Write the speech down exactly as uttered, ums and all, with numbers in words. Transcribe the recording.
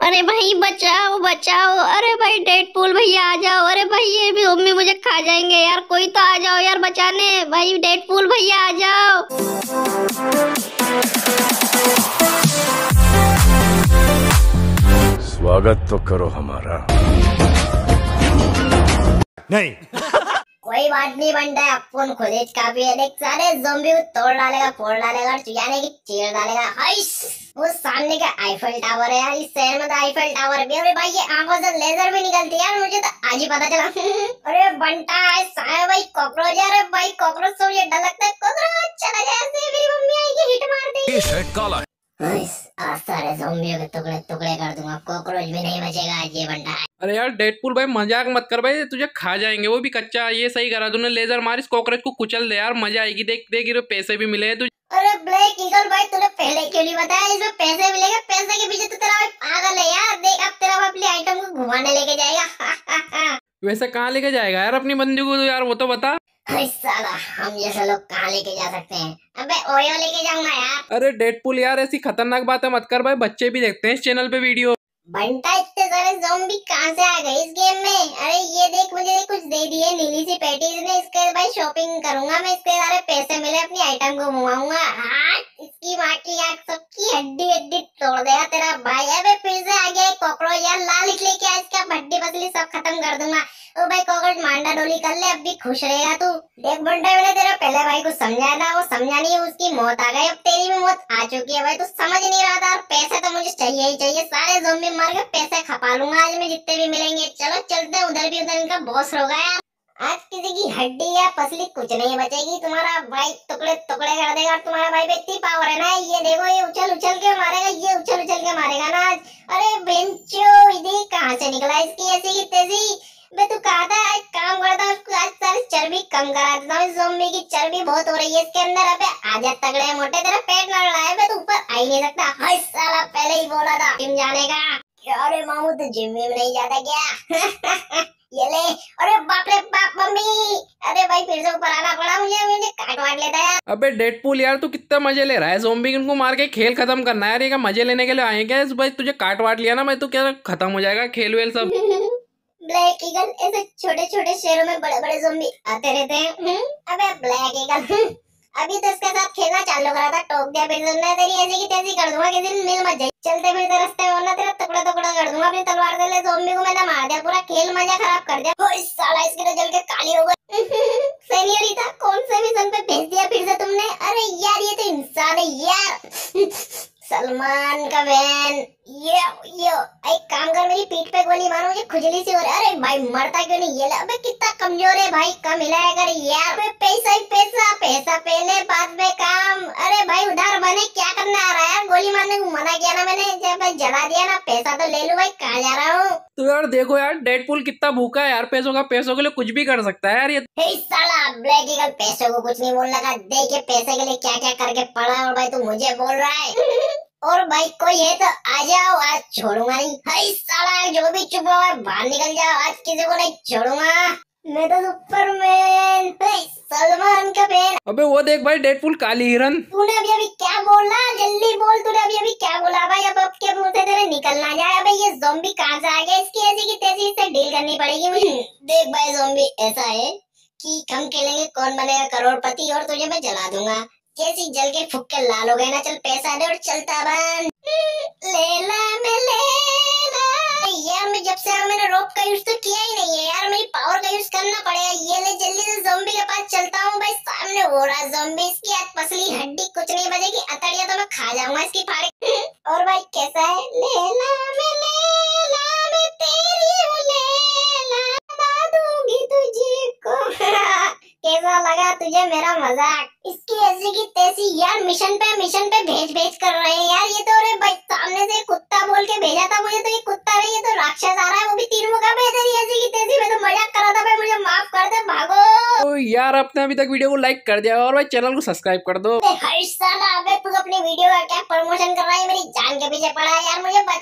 अरे भाई बचाओ बचाओ, अरे भाई डेडपूल भैया आ जाओ, अरे भाई ये भी मम्मी मुझे खा जाएंगे यार, कोई तो आ जाओ यार बचाने, भाई डेडपूल भैया आ जाओ। स्वागत तो करो हमारा। नहीं कोई बात नहीं बनता है, अपन खुद ही काफी है। देख सारे ज़ोंबी को तोड़ डालेगा, फोड़ डालेगा और यानी कि चीर डालेगा। हाइस वो सामने का आईफल टावर है यार, इस शहर में तो आईफल टावर भी। अरे भाई ये आंखों से लेजर भी निकलती है यार, मुझे तो आज ही पता चला। अरे बनता है सारे भाई कॉकरोच, अरे भाई कॉकरोच से मुझे डर लगता है। कॉकरोच चला जाए, ऐसे मेरी मम्मी आएगी हिट मार देगी। ये शर्ट काला है। आज सारे ज़ोंबियों के टुकड़े टुकड़े कर दूंगा, कॉकरोच भी नहीं बचेगा आज ये बनता है। अरे यार डेडपूल भाई मजाक मत कर भाई, तुझे खा जाएंगे, वो भी कच्चा। ये सही करा तूने, लेजर मार इस कॉकरोच को कुचल दे यार, मजा आएगी। देख देख ये पैसे भी मिले तुझे। अरे ब्लैक ईगल भाई तूने पहले क्यों नहीं बताया इसमें पैसे मिलेंगे? पैसे के पीछे तो तेरा भाई पागल है यार। देख अब तेरा भाई अपनी आइटम को घुमाने लेके जाएगा। वैसे कहाँ लेके जाएगा यार अपनी बंदी को, तो यार वो तो बता। अरे साला हम जैसे लोग कहाँ लेके जा सकते हैं? अबे ओयो लेके जाऊंगा यार। अरे डेडपूल यार ऐसी खतरनाक बातें मत कर भाई, बच्चे भी देखते हैं इस चैनल पे वीडियो। बंटा इतने सारे ज़ोंबी कहाँ से आ गए इस गेम में? अरे ये देख मुझे कुछ दे दिए नीली सी पैटीज ने, इसके भाई शॉपिंग करूंगा मैं, इसके सारे पैसे मिले अपनी आइटम को घुमाऊंगा। हाँ इसकी माँ की आँख सबकी हड्डी हड्डी तोड़ देगा तेरा भाई। अबे फिर से आ गया कॉकरोच यार, लाल निकले क्या इसका हड्डी पसली सब खत्म कर दूंगा। ओ भाई कॉकरोच मांडा डोली कर ले, अब भी खुश रहेगा तू। देख बंटा मैंने तेरा पहले भाई को समझाया था, वो समझा नहीं, उसकी मौत आ गई, अब तेरी भी मौत आ चुकी है भाई। तू समझ नहीं रहा था, और पैसे तो मुझे चाहिए ही चाहिए। सारे ज़ोंबी मार के पैसे खपा लूंगा आज मैं, जितने भी मिलेंगे। चलो चलते हैं उधर भी, उधर इनका बॉस होगा यार। आज किसी की हड्डी या पसली कुछ नहीं बचेगी, तुम्हारा भाई टुकड़े टुकड़े कर देगा। तुम्हारा भाई पे इतनी पावर है ना, ये देखो ये उछल उछल के मारेगा, ये उछल उछल के मारेगा ना आज। अरे बेंचो इधर कहाँ से निकला इसकी ऐसी की तेजी? मैं तू कहा था एक काम करता हूँ, उसको आज सारी चर्बी कम करा देता हूँ। ज़ोंबी की चर्बी बहुत हो रही है इसके अंदर। अबे आजा तगड़े मोटे, तेरा पेट लड़ रहा है, मैं तू ऊपर आ ही नहीं सकता। हाय साला पहले ही बोला था जिम जाने का। अरे मामू तो जिम में नहीं जाता क्या? ये ले, अरे बाप रे बाप मम्मी, अरे भाई फिर से ऊपर आना पड़ा मुझे, मुझे काट वाट लेता है। अबे डेडपूल यार तू कितना मजे ले रहा है, ज़ोंबी इनको मार के खेल खत्म करना है यार, ये क्या मजे लेने के लिए आए क्या? भाई तुझे काट वाट लिया ना मैं, तो क्या खत्म हो जाएगा खेल वेल सब। ब्लैक ईगल ऐसे छोटे छोटे शहरों में बड़े बड़े ज़ोंबी आते रहते हैं। अबे ब्लैक ईगल अभी तो इसके साथ खेलना चालू करा था, टोक दिया फिर से। तेरी ऐसी की तैसी कर दूंगा, किसी दिन मिल मत जाए। चलते फिरते रास्ते में वरना तेरा टुकड़ा टुकड़ा कर दूंगा अपनी तलवार से। ले ज़ोंबी को मैंने मार दिया, पूरा खेल मजा खराब कर दिया। ओ इस साला इसकी तो जल के काली हो गई। सेनियोरिटा कौन से मिशन पे भेज दिया फिर से तुमने? अरे यार ये तो इंसान है यार। सलमान का बहन, ये ये एक काम कर, मेरी पीठ पे गोली मारो, मुझे खुजली सी हो रही है। अरे भाई मरता क्यों नहीं? ये अबे कितना कमजोर है भाई, कम हिलाया कर यार। पैसा ही पैसा, पैसा पहले बाद में काम। अरे भाई उधार बने, क्या करना आ रहा है यार? गोली मारने को मना किया ना मैंने, जब जला दिया ना, पैसा तो ले लूं भाई, कहाँ जा रहा हूँ? तो यार देखो यार डेडपूल कितना भूखा है यार, पैसों का, पैसों के लिए कुछ भी कर सकता है यार ये। हे साला ब्लैक ईगल पैसों को कुछ नहीं बोलने का, देखिए पैसे के लिए क्या क्या करके पड़ा है, और भाई तू मुझे बोल रहा है। और भाई कोई है तो आ जाओ, आज छोड़ूंगा नहीं। हाय साला जो भी चुप हुआ है बाहर निकल जाओ, आज किसी को नहीं छोड़ूंगा। मैं तो सुपरमैन, सलमान का बहन। अबे वो देख भाई डेडपूल काली हिरन। तूने अभी अभी क्या बोला? जल्दी बोल, तूने अभी अभी क्या बोला भाई? अब अब के मुंह से तेरे निकल ना जाए। अबे ये ज़ोंबी कहाँ से आ गया? इसकी ऐसी की तैसी से डील करनी पड़ेगी मुझे। देख भाई ज़ोंबी ऐसा है कि हम खेलेंगे कौन बनेगा करोड़पति, और तुझे मैं जला दूंगा। जैसी जल के फुक के लाल हो गए ना, चल पैसा दे और चलता बन। लेला में लेला यार, मैं जब से आया मैंने रोप का यूज तो किया ही नहीं है यार, मेरी पावर का यूज करना पड़ेगा। ये ले जल्दी से ज़ोंबी के पास चलता हूँ भाई, सामने हो रहा है ज़ोंबी, इसकी आज पसली हड्डी कुछ नहीं बचेगी, अतड़िया तो मैं खा जाऊंगा इसकी फाड़े। और भाई कैसा है? लेला में लेला में तेरी हूँ लेला, बता दूंगी तुझे को। कैसा लगा तुझे मेरा मजाक? इसकी ऐसी की तैसी यार, मिशन पे मिशन पे भेज भेज कर रहे हैं यार ये तो। अरे भाई सामने से कुत्ता बोल के भेजा था मुझे, तो ये कुत्ता नहीं, ये तो राक्षस आ रहा है, वो भी तीन मुखा पे। तेरी ऐसी की तैसी, मैं तो मजाक कर रहा था भाई, मुझे माफ कर दे, भागो। तो यार आपने अभी तक वीडियो को लाइक कर दिया और भाई चैनल को सब्सक्राइब कर दो। हर साला अबे तू अपनी वीडियो का क्या प्रमोशन कर रहा है? मेरी जान के पीछे पड़ा है यार, मुझे